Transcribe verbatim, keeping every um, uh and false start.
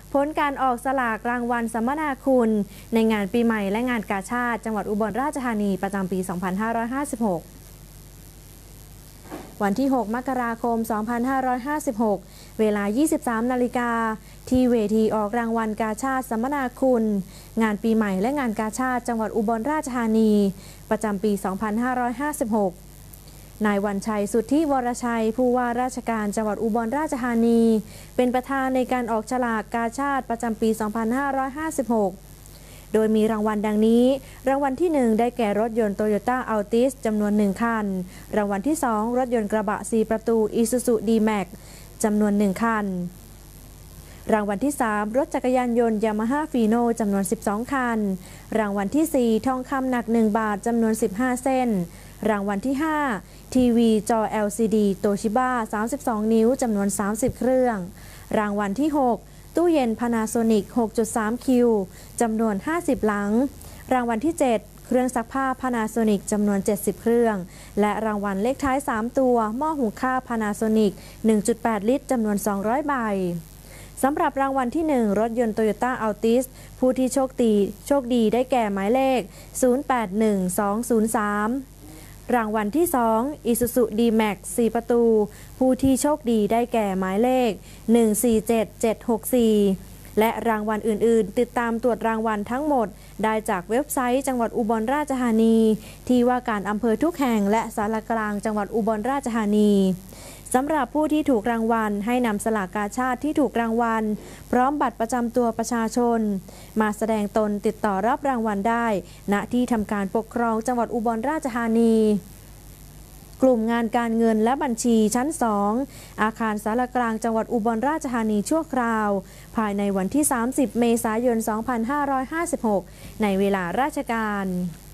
ผลการออกสลากรางวัลสัมมนาคุณในงานปีใหม่และงานกาชาดจังหวัดอุบลราชธานีประจำปี สองพันห้าร้อยห้าสิบหก วันที่ หก มกราคม สองพันห้าร้อยห้าสิบหก เวลา ยี่สิบสาม นาฬิกาที่เวทีออกรางวัลกาชาดสัมมนาคุณงานปีใหม่และงานกาชาดจังหวัดอุบลราชธานีประจำปี สองพันห้าร้อยห้าสิบหก นายวันชัย สุทธิวรชัย ผู้ว่าราชการจังหวัดอุบลราชธานีเป็นประธานในการออกฉลากกาชาดประจำปี สองพันห้าร้อยห้าสิบหก โดยมีรางวัลดังนี้รางวัลที่ หนึ่ง ได้แก่รถยนต์ Toyota Altis จำนวน หนึ่ง คันรางวัลที่ สอง รถยนต์กระบะ สี่ ประตู Isuzu D-Max จำนวน หนึ่ง คันรางวัลที่ สาม รถจักรยานยนต์ Yamaha Fino จำนวน สิบสอง คันรางวัลที่ สี่ ทองคำหนัก หนึ่ง บาทจำนวน สิบห้า เส้นรางวัลที่ ห้า ทีวีจอ แอล ซี ดี Toshiba สามสิบสอง นิ้วจำนวน สามสิบ เครื่องรางวัลที่ หก ตู้เย็น Panasonic หกจุดสาม คิว จำนวน ห้าสิบ หลังรางวัลที่ เจ็ด เครื่องซักผ้า Panasonic จำนวน เจ็ดสิบ เครื่องและรางวัลเลขท้าย สาม ตัวหม้อหุงข้าว Panasonic หนึ่งจุดแปด ลิตรจำนวน สองร้อย ใบสำหรับรางวัลที่ หนึ่ง รถยนต์ Toyota Altis ผู้ที่โชคดีโชคดีได้แก่หมายเลข ศูนย์ แปด หนึ่ง สอง ศูนย์ สามรางวัลที่ สอง Isuzu D-Max สี่ ประตูผู้ที่โชคดีได้แก่หมายเลข หนึ่ง สี่ เจ็ด เจ็ด หก สี่และรางวัลอื่นๆติดตามตรวจรางวัลทั้งหมดได้จากเว็บไซต์จังหวัดอุบลราชธานีที่ว่าการอำเภอทุกแห่งและศาลากลางจังหวัดอุบลราชธานีสำหรับผู้ที่ถูกรางวัลให้นำสลากกาชาดที่ถูกรางวัลพร้อมบัตรประจำตัวประชาชนมาแสดงตนติดต่อรับรางวัลได้ณที่ทำการปกครองจังหวัดอุบลราชธานีกลุ่มงานการเงินและบัญชีชั้น สอง อาคารศาลากลางจังหวัดอุบลราชธานีชั่วคราวภายในวันที่ สามสิบ เมษายน สองพันห้าร้อยห้าสิบหก ในเวลาราชการ